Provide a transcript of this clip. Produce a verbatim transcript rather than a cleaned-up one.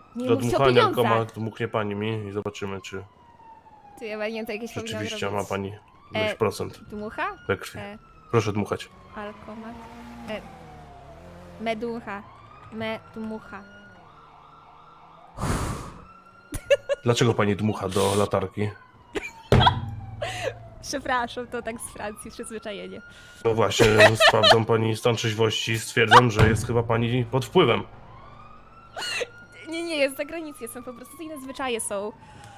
Nie Do mówcie o dmuchania pieniądzach. koma dmuchnie pani mi i zobaczymy, czy Ty, ja nie wiem, to jakieś powinno rzeczywiście robić. ma pani ilość E, procent Dmucha? we krwi. E, Proszę dmuchać. alkomat. E, meducha. Medmucha. Dlaczego pani dmucha do latarki? Przepraszam, to tak z Francji, przyzwyczajenie. No właśnie, sprawdzam pani stan trzeźwości i stwierdzam, że jest chyba pani pod wpływem. Nie, nie, jest za granicą, są po prostu inne zwyczaje są.